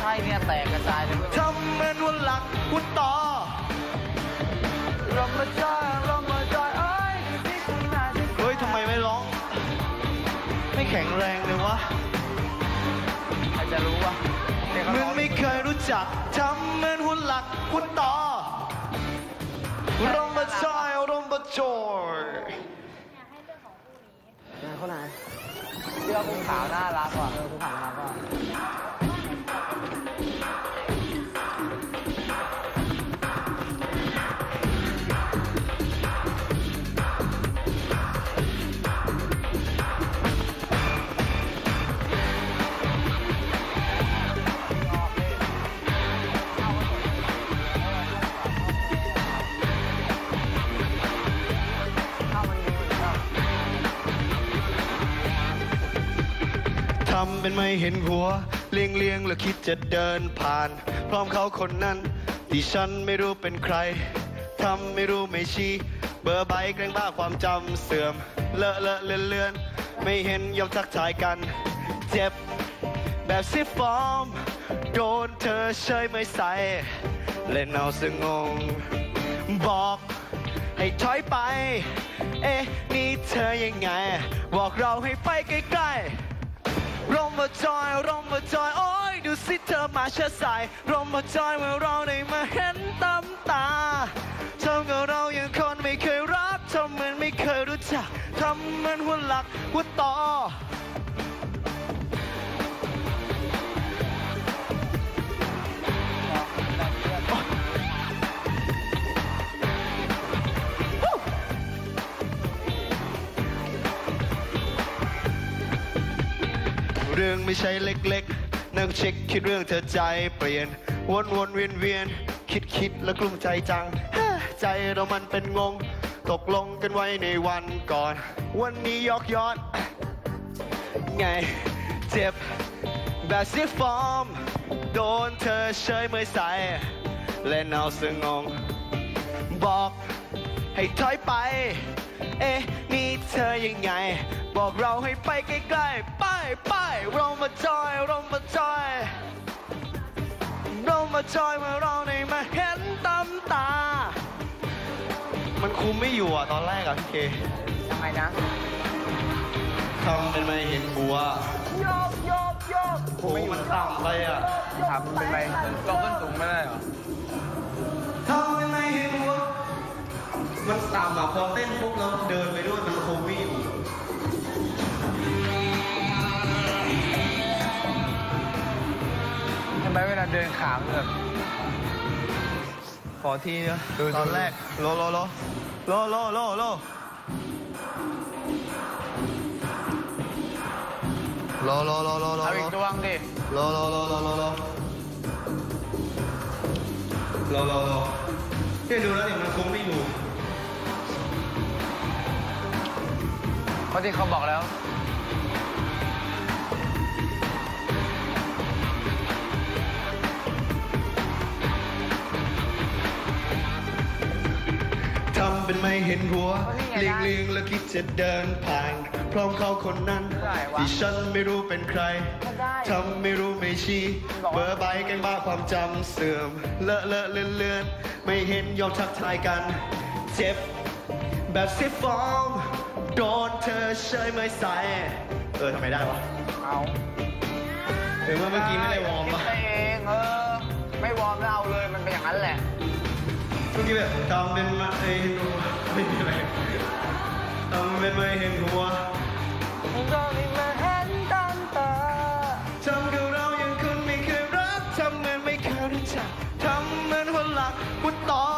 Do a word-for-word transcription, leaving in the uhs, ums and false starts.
ช่เนี่ยแตกกระจายเลยทำเหมือนวันหลักวันต่อรำมาจอยรำมาจอยเอ้ยเฮ้ยทำไมไม่ร้องไม่แข็งแรงเลยวะใครจะรู้วะมึงไม่เคยรู้จักทำเหมือนวันหลักวันต่อรำมาจอยรำมาจอยเขาไหนเสื้อภูขาวน่ารักว่ะเสื้อภูขาวน่ารักว่ะทำเป็นไม่เห็นหัวเลี้ยงเลี้ยงแล้วคิดจะเดินผ่านพร้อมเขาคนนั้นที่ฉันไม่รู้เป็นใครทำไม่รู้ไม่ชี้เบอร์ใบแกล้งบ้าความจำเสื่อมเลอะเลอะเลือนเลือนไม่เห็นยอมทักทายกันเจ็บแบบซิฟอร์มโดนเธอเฉยไม่ใส่เล่นเอาสงงบอกให้ถอยไปเอ๊ะนี่เธอยังไงบอกเราให้ไปใกล้ๆรำมาจอยรำมาจอยโอ้ยดูสิเธอมาเชื่อสายรำมาจอยเมื่อเราได้มาเห็นตำตาทำกับเราอย่างคนไม่เคยรักทำเหมือนไม่เคยรู้จักทำเหมือนหัวหลักหัวต่อเรื่องไม่ใช่เล็กๆนั่งเช็คคิดเรื่องเธอใจเปลี่ยนวนวนเวียนเวียนคิดคิดแล้วกลุ้มใจจังใจเรามันเป็นงงตกลงกันไว้ในวันก่อนวันนี้ยอกย้อนไงเจ็บแบบเสียฟอร์มโดนเธอเฉยไม่ใส่เล่นเอาสงงบอกให้ถอยไปเอ๊ะนี่เธอยังไงบอกเราให้ไปใกล้ๆไปไปเรามาจอยเรามาจอยเรามาจอยเมื่อเราได้มาเห็นตำตามันคุมไม่อยู่อ่ะตอนแรกอ่ะพี่เคยังไงนะทำเป็นไม่เห็นหัวโยกโยกโยกโอ้มันต่ำไปอ่ะทำเป็นไรเราขึ้นสูงไม่ได้หรอทำเป็นไม่เห็นหัวมันต่ำอ่ะพอเต้นปุ๊บเราเดินไปด้วยมันคุมไม่อยู่ทำไมเวลาเดินขามแบบขอทีเนาะตอนแรกโลโลโลโลโลโลโลโลโลโลโลโลโลเอาอีกดวงดิโลโลโลโลโลโลโลโลโลแค่ดูแล้วเนี่ยมันคงไม่อยู่เพราะที่เขาบอกแล้วทำเป็นไม่เห็นหัวเลียงเลียงแล้วคิดจะเดินผ่านพร้อมเขาคนนั้นที่ฉันไม่รู้เป็นใครทำไม่รู้ไม่ชี้เบอร์ใบกันบ้าความจำเสื่อมเลอะเลอะเลือนเลือนไม่เห็นยอมทักทายกันเจ็บแบบซิฟอร์มโดนเธอเฉยไม่ใส่เออทำไมได้วะเอาเออเมื่อกี้ไม่ได้วอร์มอ่ะเองเออไม่วอร์มแล้วเอาเลยมันเป็นอย่างนั้นแหละเมื่อกี้แบบทำเป็นไม่เห็นหัวไม่มีอะไรทำเป็นไม่เห็นหัวเราไม่มาเห็นตามตาทำกับเราอย่างคนไม่เคยรักทำเหมือนไม่เคยรู้จักทำเหมือนหัวหลักหัวต่อ